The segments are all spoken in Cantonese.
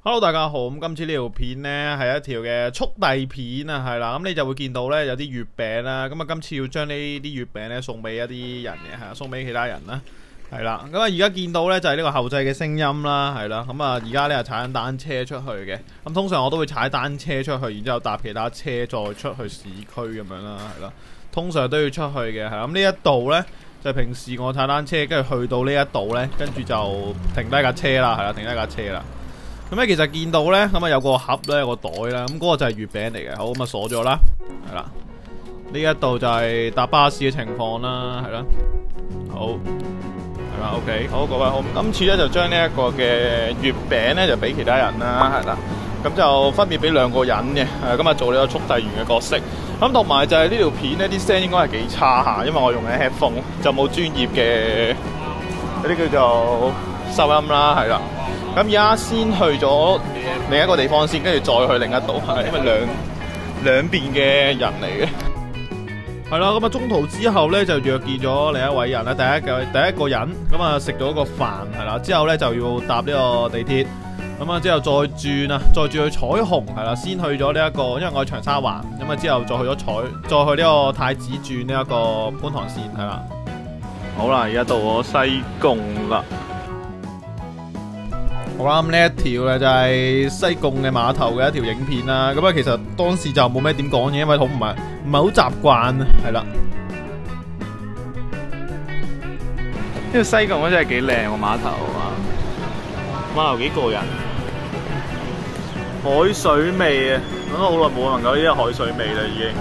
Hello，大家好。咁今次呢條片呢係一條嘅速遞片啊，係啦。咁你就會見到呢有啲月餅啦。咁啊，今次要將呢啲月餅呢送俾一啲人嘅，係送俾其他人啦，係啦。咁啊，而家見到呢就係呢個後製嘅聲音啦，係啦。咁啊，而家呢係踩緊單車出去嘅。咁通常我都會踩單車出去，然之後搭其他車再出去市區咁樣啦，係啦。通常都要出去嘅，係咁呢一度呢，就平時我踩單車，跟住去到呢一度呢，跟住就停低架車啦，係啦，停低架車啦。咁咧其實見到咧，咁啊有個盒咧，有個袋啦，咁嗰個就係月餅嚟嘅。好，咁啊鎖咗啦，係啦。呢一度就係搭巴士嘅情況啦，係啦。好，係啦 ，OK， 好，各位好。今次咧就將呢一個嘅月餅咧就俾其他人啦，係啦。咁就分別俾兩個人嘅，今日做呢個速遞員嘅角色。咁同埋就係呢條片呢啲聲應該係幾差下，因為我用嘅 headphone 就冇專業嘅嗰啲叫做收音啦，係啦。咁而家先去咗另一個地方先，跟住再去另一度，係因為兩邊嘅人嚟嘅。係啦，咁啊中途之後咧就約見咗另一位人啦，第一個人咁啊食咗個飯係啦，之後咧就要搭呢個地鐵，咁啊之後再轉去彩虹係啦，先去咗呢一個，因為我喺長沙灣，咁啊之後再去呢個太子轉呢一個觀塘線係啦。好啦，而家到咗西貢啦。好啦，咁呢一條咧就係西貢嘅碼頭嘅一條影片啦。咁啊，其實當時就冇咩點講嘢，因為好唔係好習慣啊，係啦。呢個西貢真係幾靚個碼頭啊！碼頭幾過癮，海水味啊！我都好耐冇聞過呢啲海水味啦，已經。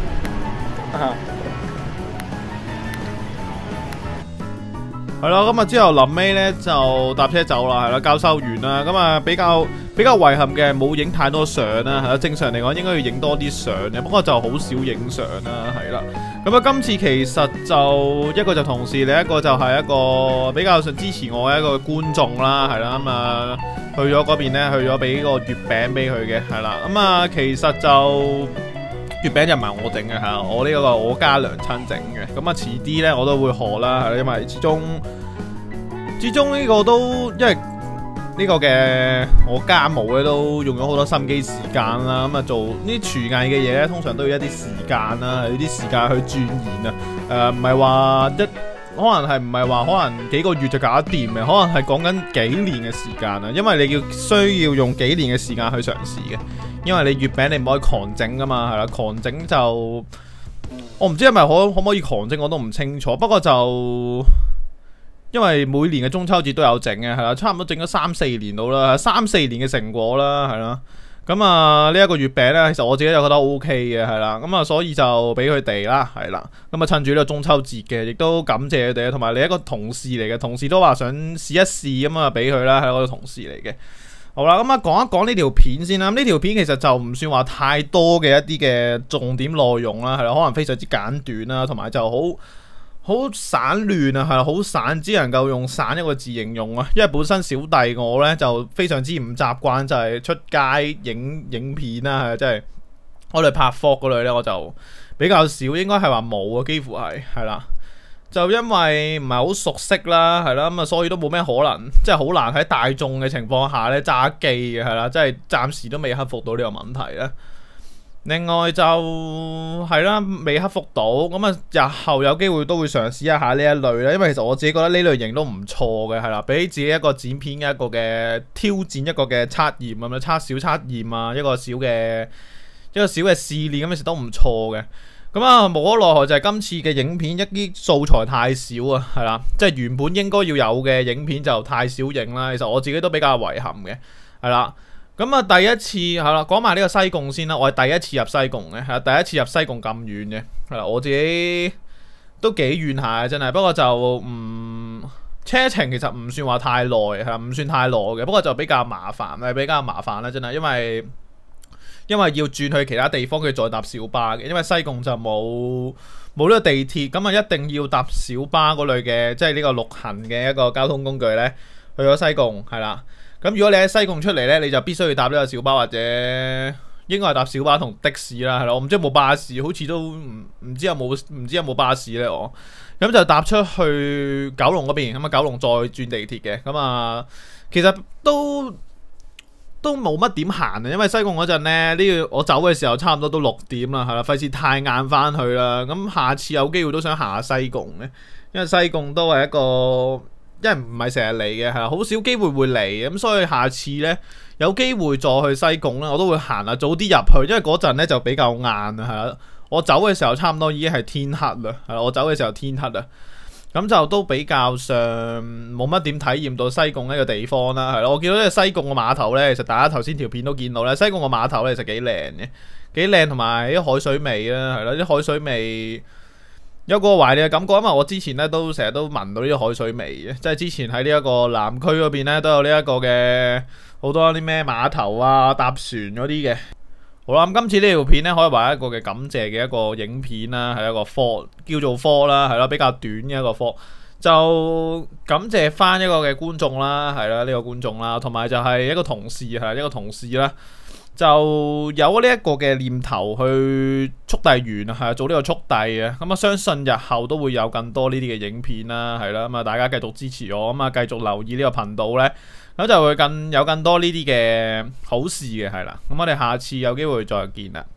係啦，咁啊之後臨尾咧就搭車走啦，係啦，交收完啦，咁啊比較遺憾嘅冇影太多相啦，係啦，正常嚟講應該要影多啲相嘅，不過就好少影相啦，係啦，咁啊今次其實就一個就同事，另一個就係一個比較想支持我嘅一個觀眾啦，係啦，咁啊去咗嗰邊咧，去咗俾個月餅俾佢嘅，係啦，咁啊其實就。月餅就唔係我整嘅嚇，我呢個我家娘親整嘅。咁啊遲啲呢我都會學啦，係因為始終呢個都因為呢個嘅我家務咧都用咗好多心機時間啦。咁啊做呢啲廚藝嘅嘢咧，通常都要一啲時間啦，要啲時間去鑽研啊。唔係話可能幾個月就搞得掂嘅，可能係講緊幾年嘅時間啊。因為你需要用幾年嘅時間去嘗試嘅。因為你月餅你唔可以狂整噶嘛，係啦，狂整就我唔知係咪可唔可以狂整，我都唔清楚。不過就因為每年嘅中秋節都有整嘅，係啦，差唔多整咗3-4年到啦，3-4年嘅成果啦，係啦。咁啊呢一個月餅呢，其實我自己就覺得 OK 嘅，係啦。咁啊所以就俾佢哋啦，係啦。咁啊趁住呢個中秋節嘅，亦都感謝佢哋，同埋你一個同事嚟嘅，同事都話想試一試咁啊，俾佢啦，係我個同事嚟嘅。好啦，咁啊講一講呢條片先啦。呢條片其實就唔算話太多嘅一啲嘅重點內容啦，係啦，可能非常之簡短啦，同埋就好散亂啊，係啦，好散，只能夠用散一個字形容啊。因為本身小弟我呢就非常之唔習慣，就係出街影片啦，係即係我哋拍 vlog 嗰類呢，我就比較少，應該係話冇啊，幾乎係啦。就因為唔係好熟悉啦，係啦，咁啊，所以都冇咩可能，即係好難喺大眾嘅情況下咧揸機嘅，係啦，即係暫時都未克服到呢個問題啦。另外就係啦，未克服到，咁啊，日後有機會都會嘗試一下呢一類啦。因為其實我自己覺得呢類型都唔錯嘅，係啦，俾自己一個剪片嘅一個嘅挑戰，一個嘅測驗咁樣，小測驗啊，一個小嘅試煉咁，其實都唔錯嘅。咁啊，無可奈何就係今次嘅影片一啲素材太少啊，係啦，即係原本應該要有嘅影片就太少影啦。其實我自己都比較遺憾嘅，係啦。咁啊，第一次係啦，講埋呢個西貢先啦。我係第一次入西貢嘅，係第一次入西貢咁遠嘅，係啦，我自己都幾遠下嘅真係。不過就車程其實唔算話太耐，係啦，唔算太耐嘅。不過就比較麻煩啦，真係，因為要轉去其他地方，佢再搭小巴嘅，因為西貢就冇呢個地鐵，咁啊一定要搭小巴嗰類嘅，即係呢個陸行嘅一個交通工具呢，去咗西貢係啦。咁如果你喺西貢出嚟呢，你就必須要搭呢個小巴或者應該係搭小巴同的士啦，係咯。我唔知有冇巴士，好似都唔知有冇巴士呢。我咁就搭出去九龍嗰邊，咁啊九龍再轉地鐵嘅，咁啊其實都都冇乜點行啊，因為西貢嗰陣呢，我走嘅時候差唔多都6點啦，係啦，費事太晏翻去啦。咁下次有機會都想行下西貢嘅，因為西貢都係一個，因為唔係成日嚟嘅，係好少機會會嚟，咁所以下次呢，有機會再去西貢呢，我都會行啊，早啲入去，因為嗰陣呢就比較晏啊，係啦。我走嘅時候差唔多已經係天黑啦，係啦，我走嘅時候天黑啦。咁就都比較上冇乜點體驗到西貢呢個地方啦，係咯。我見到呢個西貢個碼頭呢，其實大家頭先條片都見到咧，西貢個碼頭呢，其實幾靚嘅，幾靚，同埋啲海水味啦，係咯，啲海水味有個懷念嘅感覺，因為我之前呢都成日都聞到呢啲海水味嘅，即係之前喺呢一個南區嗰邊呢，都有呢一個嘅好多啲咩碼頭啊、搭船嗰啲嘅。好啦，咁今次呢條片呢，可以話一個嘅感謝嘅一個影片啦，係一個科叫做科啦，係咯，比較短嘅一個科，就感謝翻一個嘅觀眾啦，係啦，呢個觀眾啦，同埋就係一個同事，係一個同事啦，就有呢一個嘅念頭去速遞員啊，係做呢個速遞嘅，咁啊相信日後都會有更多呢啲嘅影片啦，係啦，咁啊大家繼續支持我，咁啊繼續留意呢個頻道呢。咁就會有更多呢啲嘅好事嘅，係啦。咁我哋下次有機會再見啦。